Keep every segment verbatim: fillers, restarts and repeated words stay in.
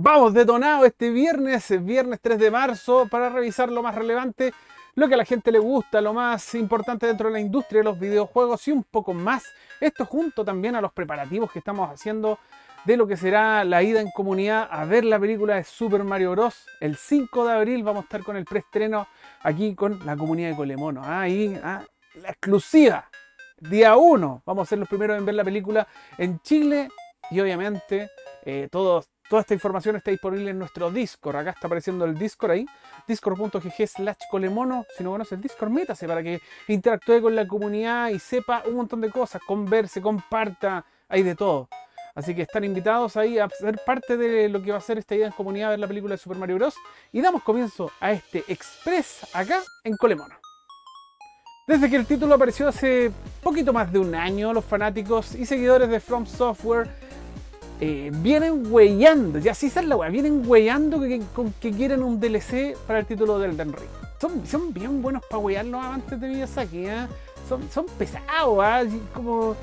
Vamos detonado este viernes, viernes tres de marzo, para revisar lo más relevante, lo que a la gente le gusta, lo más importante dentro de la industria de los videojuegos y un poco más. Esto junto también a los preparativos que estamos haciendo de lo que será la ida en comunidad a ver la película de Super Mario Bros. El cinco de abril vamos a estar con el preestreno aquí con la comunidad de Colemono. Ahí, ah, la exclusiva. Día uno. Vamos a ser los primeros en ver la película en Chile y obviamente eh, todos... Toda esta información está disponible en nuestro Discord. Acá está apareciendo el Discord ahí. Discord.gg slash colemono. Si no conoce el Discord, métase para que interactúe con la comunidad y sepa un montón de cosas. Converse, comparta. Hay de todo. Así que están invitados ahí a ser parte de lo que va a ser esta idea en comunidad, a ver la película de Super Mario Bros. Y damos comienzo a este Express acá en Colemono. Desde que el título apareció hace poquito más de un año, los fanáticos y seguidores de From Software Eh, vienen weyando, ya sí esa es la wea, vienen weyando que, que, que quieren un D L C para el título del Elden Ring. Son, son bien buenos para weyar los amantes de Miyazaki, ¿eh? son, son pesados, ¿eh? Como...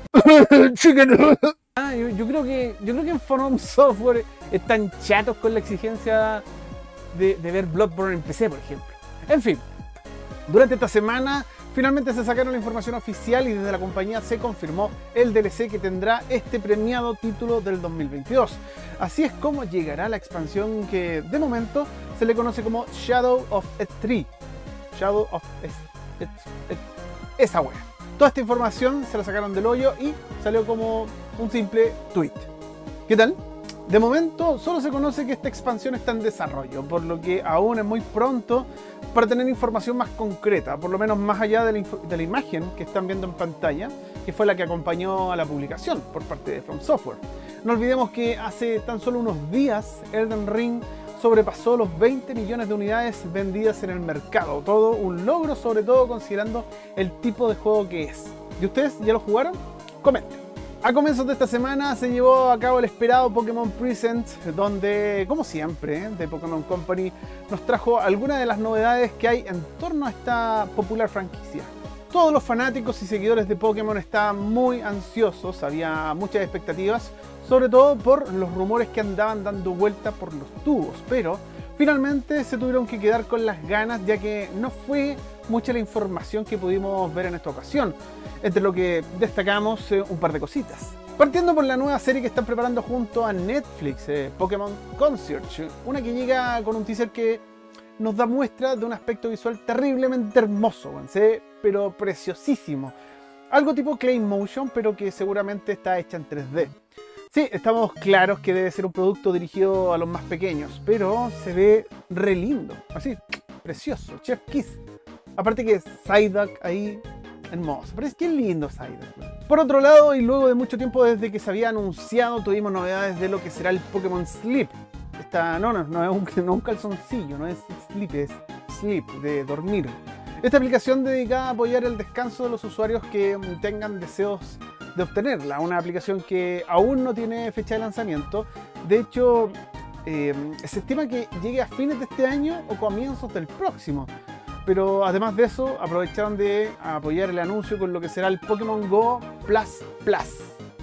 ah, yo, yo, creo que, yo creo que en From Software están chatos con la exigencia de, de ver Bloodborne en P C, por ejemplo. En fin, durante esta semana finalmente se sacaron la información oficial y desde la compañía se confirmó el D L C que tendrá este premiado título del dos mil veintidós. Así es como llegará la expansión que de momento se le conoce como Shadow of the Tree. Shadow of the Tree. Esa wea. Toda esta información se la sacaron del hoyo y salió como un simple tweet. ¿Qué tal? De momento solo se conoce que esta expansión está en desarrollo, por lo que aún es muy pronto para tener información más concreta, por lo menos más allá de la, de la imagen que están viendo en pantalla, que fue la que acompañó a la publicación por parte de From Software. No olvidemos que hace tan solo unos días Elden Ring sobrepasó los veinte millones de unidades vendidas en el mercado, todo un logro, sobre todo considerando el tipo de juego que es. ¿Y ustedes ya lo jugaron? Comenten. A comienzos de esta semana se llevó a cabo el esperado Pokémon Present, donde, como siempre, The Pokémon Company nos trajo algunas de las novedades que hay en torno a esta popular franquicia. Todos los fanáticos y seguidores de Pokémon estaban muy ansiosos, había muchas expectativas, sobre todo por los rumores que andaban dando vuelta por los tubos, pero finalmente se tuvieron que quedar con las ganas, ya que no fue mucha la información que pudimos ver en esta ocasión. Entre lo que destacamos eh, un par de cositas. Partiendo por la nueva serie que están preparando junto a Netflix, eh, Pokémon Concierge, una que llega con un teaser que nos da muestra de un aspecto visual terriblemente hermoso, ¿sí? Pero preciosísimo. Algo tipo Clay Motion, pero que seguramente está hecha en tres D. Sí, estamos claros que debe ser un producto dirigido a los más pequeños, pero se ve re lindo, así, precioso, Chef Kiss. Aparte que Psyduck ahí, hermoso, pero es que lindo Psyduck. Por otro lado, y luego de mucho tiempo desde que se había anunciado, tuvimos novedades de lo que será el Pokémon Sleep. Esta, no, no, no es un, no un calzoncillo, no es Sleep, es Sleep, de dormir. Esta aplicación dedicada a apoyar el descanso de los usuarios que tengan deseos de obtenerla. Una aplicación que aún no tiene fecha de lanzamiento. De hecho, eh, se estima que llegue a fines de este año o comienzos del próximo. Pero además de eso, aprovecharon de apoyar el anuncio con lo que será el Pokémon Go Plus Plus.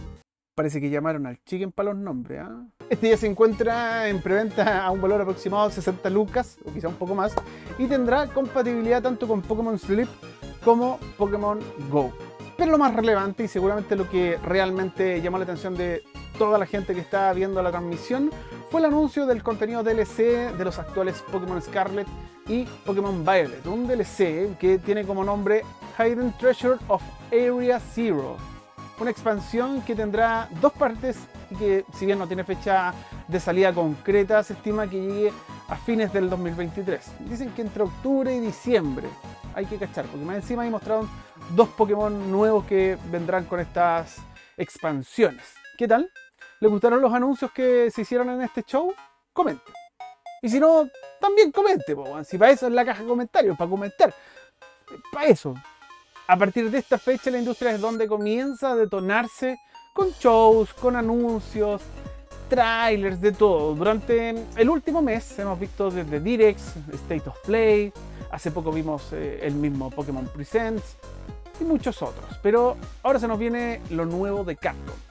Parece que llamaron al chicken para los nombres, ¿eh? Este ya se encuentra en preventa a un valor aproximado de sesenta lucas, o quizá un poco más, y tendrá compatibilidad tanto con Pokémon Sleep como Pokémon Go. Pero lo más relevante y seguramente lo que realmente llamó la atención de toda la gente que está viendo la transmisión fue el anuncio del contenido D L C de los actuales Pokémon Scarlet y Pokémon Violet, un D L C que tiene como nombre Hidden Treasure of Area Zero, una expansión que tendrá dos partes y que, si bien no tiene fecha de salida concreta, se estima que llegue a fines del dos mil veintitrés. Dicen que entre octubre y diciembre. Hay que cachar, porque más encima ahí mostraron dos Pokémon nuevos que vendrán con estas expansiones. ¿Qué tal? ¿Les gustaron los anuncios que se hicieron en este show? Comenten. Y si no, también comente, po. Si para eso es la caja de comentarios, para comentar. Para eso. A partir de esta fecha la industria es donde comienza a detonarse con shows, con anuncios, trailers, de todo. Durante el último mes hemos visto desde Directs, State of Play, hace poco vimos eh, el mismo Pokémon Presents y muchos otros. Pero ahora se nos viene lo nuevo de Capcom.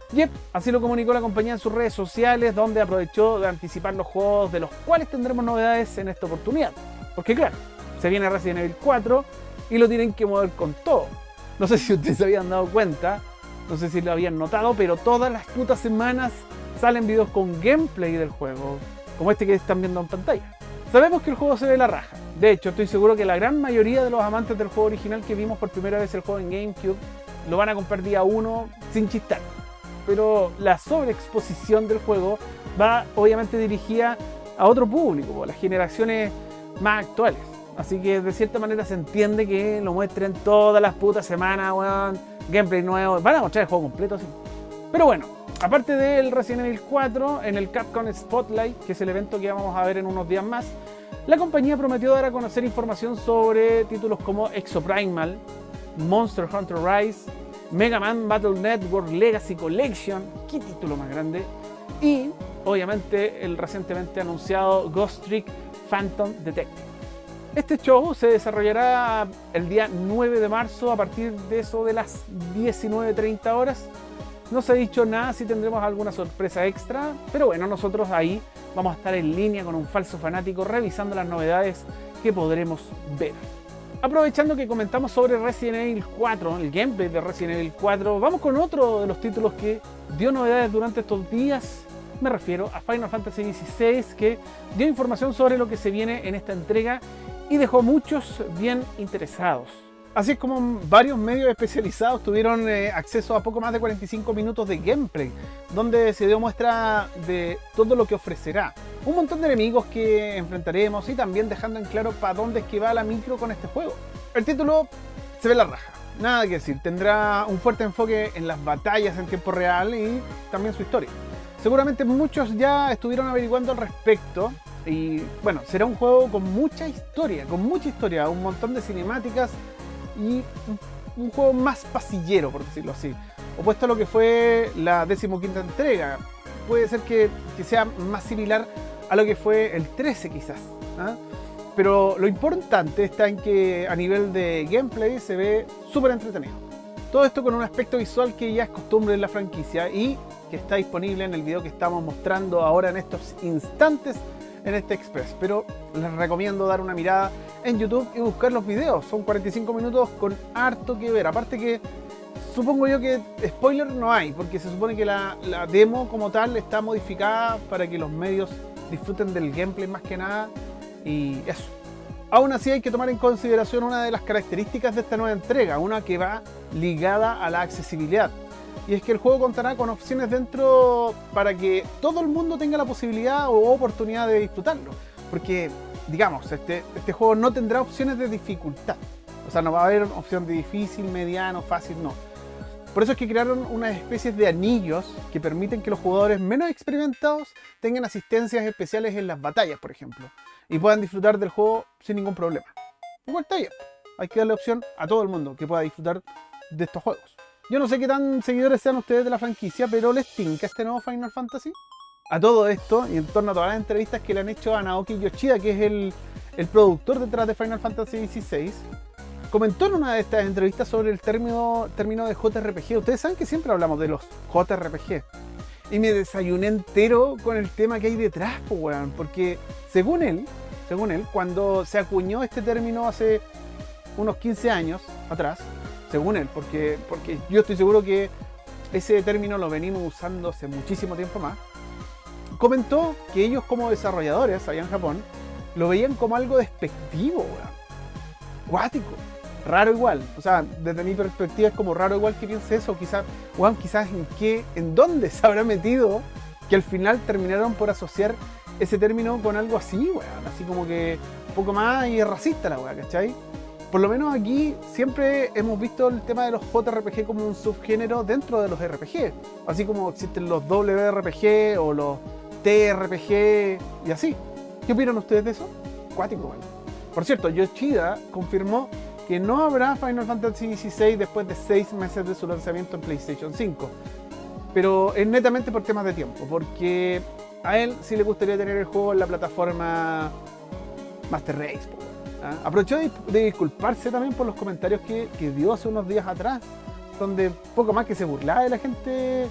Yep, así lo comunicó la compañía en sus redes sociales, donde aprovechó de anticipar los juegos de los cuales tendremos novedades en esta oportunidad. Porque claro, se viene Resident Evil cuatro y lo tienen que mover con todo. No sé si ustedes se habían dado cuenta, no sé si lo habían notado, pero todas las putas semanas salen videos con gameplay del juego, como este que están viendo en pantalla. Sabemos que el juego se ve la raja. De hecho, estoy seguro que la gran mayoría de los amantes del juego original que vimos por primera vez el juego en GameCube lo van a comprar día uno sin chistar. Pero la sobreexposición del juego va obviamente dirigida a otro público, a las generaciones más actuales. Así que de cierta manera se entiende que lo muestren todas las putas semanas, weón, gameplay nuevo. Van a mostrar el juego completo, sí. Pero bueno, aparte del Resident Evil cuatro, en el Capcom Spotlight, que es el evento que vamos a ver en unos días más, la compañía prometió dar a conocer información sobre títulos como Exoprimal, Monster Hunter Rise, Mega Man Battle Network Legacy Collection, qué título más grande, y obviamente el recientemente anunciado Ghost Trick Phantom Detective. Este show se desarrollará el día nueve de marzo a partir de eso de las diecinueve treinta horas. No se ha dicho nada si tendremos alguna sorpresa extra, pero bueno, nosotros ahí vamos a estar en línea con un falso fanático revisando las novedades que podremos ver. Aprovechando que comentamos sobre Resident Evil cuatro, el gameplay de Resident Evil cuatro, vamos con otro de los títulos que dio novedades durante estos días. Me refiero a Final Fantasy dieciséis, que dio información sobre lo que se viene en esta entrega y dejó muchos bien interesados. Así es como varios medios especializados tuvieron eh, acceso a poco más de cuarenta y cinco minutos de gameplay, donde se dio muestra de todo lo que ofrecerá. Un montón de enemigos que enfrentaremos y también dejando en claro para dónde es que va la micro con este juego. El título se ve la raja, nada que decir, tendrá un fuerte enfoque en las batallas en tiempo real y también su historia. Seguramente muchos ya estuvieron averiguando al respecto. Y bueno, será un juego con mucha historia, con mucha historia, un montón de cinemáticas y un, un juego más pasillero, por decirlo así. Opuesto a lo que fue la decimoquinta entrega. Puede ser que, que sea más similar a lo que fue el trece quizás, ¿eh? Pero lo importante está en que a nivel de gameplay se ve súper entretenido. Todo esto con un aspecto visual que ya es costumbre en la franquicia y que está disponible en el video que estamos mostrando ahora en estos instantes en este Express, pero les recomiendo dar una mirada en YouTube y buscar los videos. Son cuarenta y cinco minutos con harto que ver. Aparte que supongo yo que spoiler no hay, porque se supone que la, la demo como tal está modificada para que los medios disfruten del gameplay más que nada y eso. Aún así hay que tomar en consideración una de las características de esta nueva entrega, una que va ligada a la accesibilidad. Y es que el juego contará con opciones dentro para que todo el mundo tenga la posibilidad o oportunidad de disfrutarlo. Porque, digamos, este, este juego no tendrá opciones de dificultad. O sea, no va a haber opción de difícil, mediano, fácil, no. Por eso es que crearon unas especies de anillos que permiten que los jugadores menos experimentados tengan asistencias especiales en las batallas, por ejemplo. Y puedan disfrutar del juego sin ningún problema. Igual está bien. Hay que darle opción a todo el mundo que pueda disfrutar de estos juegos. Yo no sé qué tan seguidores sean ustedes de la franquicia, pero ¿les tinca este nuevo Final Fantasy? A todo esto, y en torno a todas las entrevistas que le han hecho a Naoki Yoshida, que es el, el productor detrás de Final Fantasy dieciséis, comentó en una de estas entrevistas sobre el término, término de J R P G. Ustedes saben que siempre hablamos de los J R P G. Y me desayuné entero con el tema que hay detrás, pues, weón. Porque según él, según él, cuando se acuñó este término hace unos quince años atrás, según él, porque, porque yo estoy seguro que ese término lo venimos usando hace muchísimo tiempo más, comentó que ellos como desarrolladores allá en Japón lo veían como algo despectivo, weón. Cuático, raro igual. O sea, desde mi perspectiva es como raro igual que piense eso. Quizás, weón, quizás en qué, en dónde se habrá metido que al final terminaron por asociar ese término con algo así, weón. Así como que un poco más y es racista la weá, ¿cachai? Por lo menos aquí siempre hemos visto el tema de los J R P G como un subgénero dentro de los R P G. Así como existen los W R P G o los T R P G y así. ¿Qué opinan ustedes de eso? Cuático, weón. Por cierto, Yoshida confirmó que no habrá Final Fantasy dieciséis después de seis meses de su lanzamiento en PlayStation cinco. Pero es netamente por temas de tiempo, porque a él sí le gustaría tener el juego en la plataforma Master Race. ¿Ah? Aprovechó de, de disculparse también por los comentarios que, que dio hace unos días atrás, donde poco más que se burlaba de la gente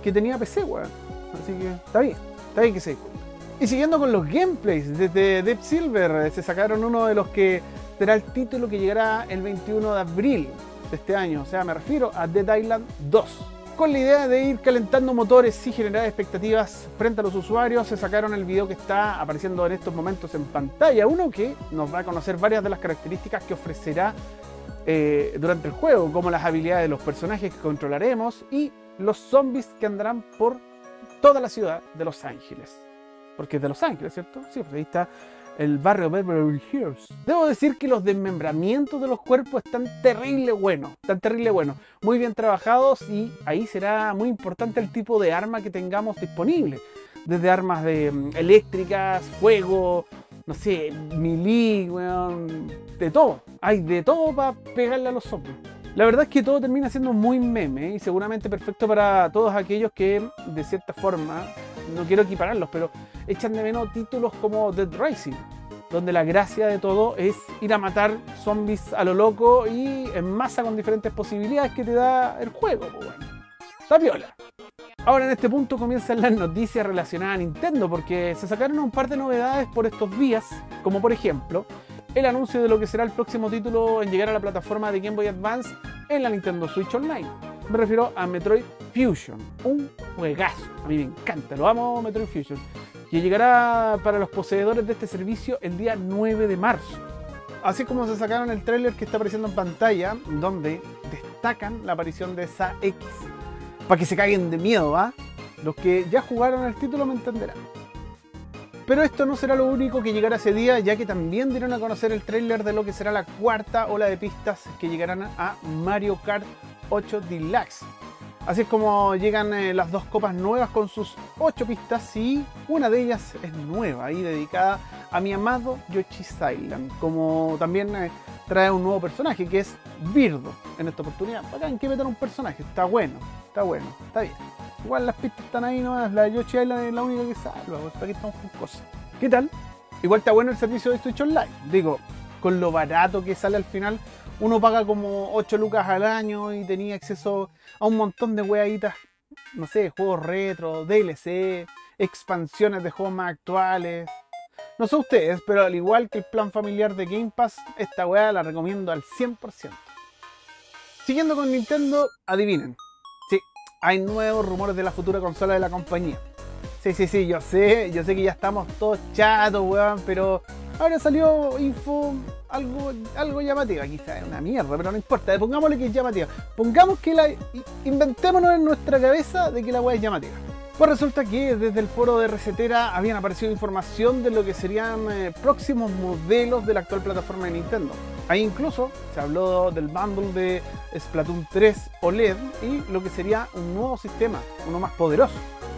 que tenía P C, weón. Así que está bien, está bien que se disculpe. Y siguiendo con los gameplays, desde Deep Silver se sacaron uno de los que será el título que llegará el veintiuno de abril de este año. O sea, me refiero a Dead Island dos. Con la idea de ir calentando motores y generar expectativas frente a los usuarios, se sacaron el video que está apareciendo en estos momentos en pantalla. Uno que nos va a conocer varias de las características que ofrecerá eh, durante el juego, como las habilidades de los personajes que controlaremos y los zombies que andarán por toda la ciudad de Los Ángeles. Porque es de Los Ángeles, ¿cierto? Sí, pues ahí está el barrio Beverly Hills. Debo decir que los desmembramientos de los cuerpos están terrible buenos, están terrible buenos, muy bien trabajados, y ahí será muy importante el tipo de arma que tengamos disponible. Desde armas de, um, eléctricas, fuego, no sé, melee, weón, de todo. Hay de todo para pegarle a los zombies. La verdad es que todo termina siendo muy meme y seguramente perfecto para todos aquellos que, de cierta forma, no quiero equipararlos, pero echan de menos títulos como Dead Rising, donde la gracia de todo es ir a matar zombies a lo loco y en masa con diferentes posibilidades que te da el juego. Pues bueno, está piola. Ahora en este punto comienzan las noticias relacionadas a Nintendo, porque se sacaron un par de novedades por estos días, como por ejemplo el anuncio de lo que será el próximo título en llegar a la plataforma de Game Boy Advance en la Nintendo Switch Online. Me refiero a Metroid Fusion, un juegazo. A mí me encanta, lo amo, Metroid Fusion, que llegará para los poseedores de este servicio el día nueve de marzo. Así como se sacaron el tráiler que está apareciendo en pantalla, donde destacan la aparición de esa X. Para que se caguen de miedo, ¿ah? ¿eh? Los que ya jugaron el título me entenderán. Pero esto no será lo único que llegará ese día, ya que también dieron a conocer el tráiler de lo que será la cuarta ola de pistas que llegarán a Mario Kart ocho Deluxe. Así es como llegan eh, las dos copas nuevas con sus ocho pistas, y una de ellas es nueva y dedicada a mi amado Yoshi's Island, como también eh, trae un nuevo personaje que es Birdo en esta oportunidad. Bacán que metan un personaje, está bueno, está bueno, está bien. Igual las pistas están ahí, no, la Yoshi's Island es la única que salva, pues, ¿para qué estamos con cosas? ¿Qué tal? Igual está bueno el servicio de Switch Online, digo, con lo barato que sale al final. Uno paga como ocho lucas al año y tenía acceso a un montón de weaditas, no sé, juegos retro, D L C, expansiones de juegos más actuales. No sé ustedes, pero al igual que el plan familiar de Game Pass, esta weá la recomiendo al cien por ciento. Siguiendo con Nintendo, adivinen. Sí, hay nuevos rumores de la futura consola de la compañía. Sí, sí, sí, yo sé, yo sé que ya estamos todos chatos, weón, pero ahora salió info algo, algo llamativa, quizás es una mierda, pero no importa, pongámosle que es llamativa. Pongamos que la... inventémonos en nuestra cabeza de que la weá es llamativa. Pues resulta que desde el foro de Resetera habían aparecido información de lo que serían eh, próximos modelos de la actual plataforma de Nintendo. Ahí incluso se habló del bundle de Splatoon tres O L E D y lo que sería un nuevo sistema, uno más poderoso.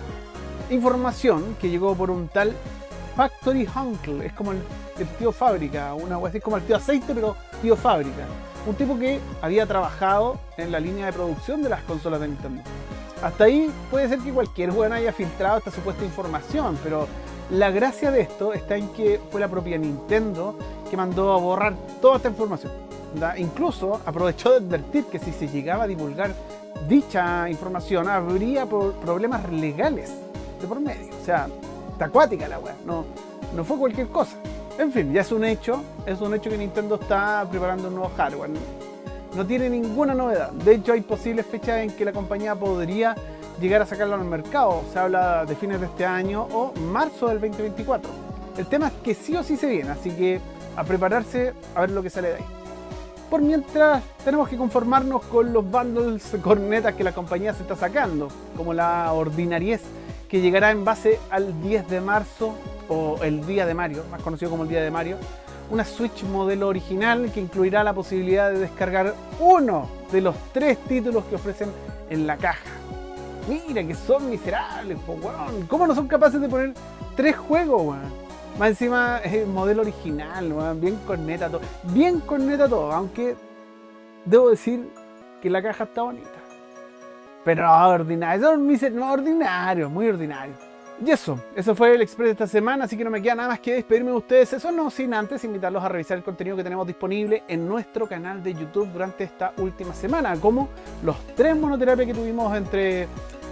Información que llegó por un tal Factory Uncle, es como el, el tío fábrica, una wea así, como el tío aceite, pero tío fábrica. Un tipo que había trabajado en la línea de producción de las consolas de Nintendo. Hasta ahí puede ser que cualquier weón haya filtrado esta supuesta información, pero la gracia de esto está en que fue la propia Nintendo que mandó a borrar toda esta información. ¿Da? Incluso aprovechó de advertir que si se llegaba a divulgar dicha información habría problemas legales de por medio. O sea, está acuática la weá, no, no fue cualquier cosa. En fin, ya es un hecho, es un hecho que Nintendo está preparando un nuevo hardware. No tiene ninguna novedad. De hecho, hay posibles fechas en que la compañía podría llegar a sacarlo al mercado. Se habla de fines de este año o marzo del veinte veinticuatro. El tema es que sí o sí se viene, así que a prepararse a ver lo que sale de ahí. Por mientras, tenemos que conformarnos con los bundles cornetas que la compañía se está sacando, como la ordinariez que llegará en base al diez de marzo o el Día de Mario, más conocido como el Día de Mario. Una Switch modelo original que incluirá la posibilidad de descargar uno de los tres títulos que ofrecen en la caja. Mira que son miserables, po, weón. ¿Cómo no son capaces de poner tres juegos, weón? Más encima es el modelo original, weón. Bien corneta todo. Bien corneta todo, aunque debo decir que la caja está bonita. Pero no, ordinario, son miserables, no, ordinarios, muy ordinarios. Y eso, eso fue el Express de esta semana, así que no me queda nada más que despedirme de ustedes. Eso no, sin antes invitarlos a revisar el contenido que tenemos disponible en nuestro canal de YouTube durante esta última semana, como los tres monoterapias que tuvimos entre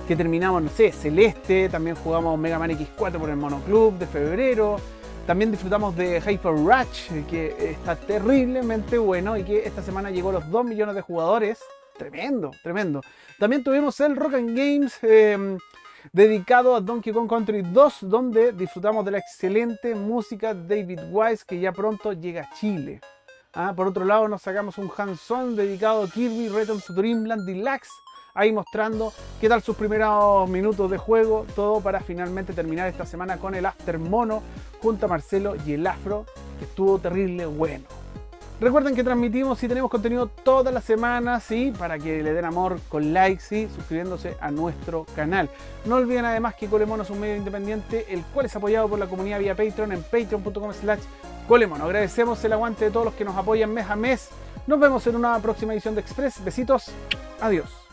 que terminamos, no sé, Celeste, también jugamos Mega Man equis cuatro por el Monoclub de febrero, también disfrutamos de Hyper Rush, que está terriblemente bueno y que esta semana llegó a los dos millones de jugadores. Tremendo, tremendo. También tuvimos el Rock and Games eh, dedicado a Donkey Kong Country dos, donde disfrutamos de la excelente música de David Wise, que ya pronto llega a Chile. Ah, por otro lado, nos sacamos un hands-on dedicado a Kirby Return to Dreamland Deluxe, ahí mostrando qué tal sus primeros minutos de juego, todo para finalmente terminar esta semana con el After Mono junto a Marcelo y el Afro, que estuvo terrible bueno. Recuerden que transmitimos y tenemos contenido todas las semanas, ¿sí? Para que le den amor con likes y ¿sí? suscribiéndose a nuestro canal. No olviden además que Colemono es un medio independiente, el cual es apoyado por la comunidad vía Patreon en patreon punto com slash Colemono. Agradecemos el aguante de todos los que nos apoyan mes a mes. Nos vemos en una próxima edición de Express. Besitos. Adiós.